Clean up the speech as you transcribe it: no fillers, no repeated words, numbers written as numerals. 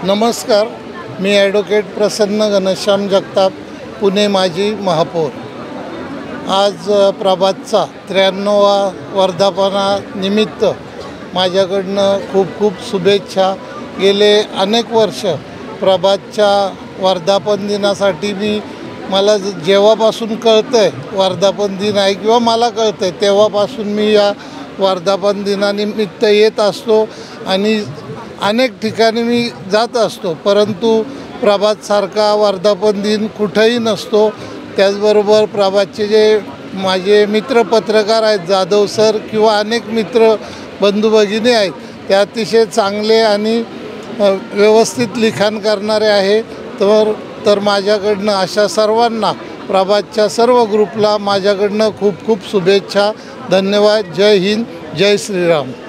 नमस्कार, मी ॲडव्होकेट प्रसन्न घनश्याम जगताप, पुणे माजी महापौर। आज प्रभातचा 93वा वर्धापनानिमित्त माझ्याकडनं खूप खूप शुभेच्छा। गेले अनेक वर्ष प्रभातच्या वर्धापन दिनासाठी मला जेव्हापासून कळतं आहे वर्धापन दिन आहे किंवा मला कळतं आहे तेव्हापासून मी या वर्धापन दिनानिमित्त येत असतो आणि अनेक ठिकाणी मी जात असतो, परंतु प्रभातसारखा वर्धापन दिन कुठेही नसतो। त्याचबरोबर प्रभातचे जे माझे मित्र पत्रकार आहेत, जाधव सर किंवा अनेक मित्र बंधू भगिनी आहेत, ते अतिशय चांगले आणि व्यवस्थित लिखाण करणारे आहे। तर माझ्याकडनं अशा सर्वांना, प्रभातच्या सर्व ग्रुपला माझ्याकडनं खूप खूप शुभेच्छा। धन्यवाद। जय हिंद, जय श्रीराम।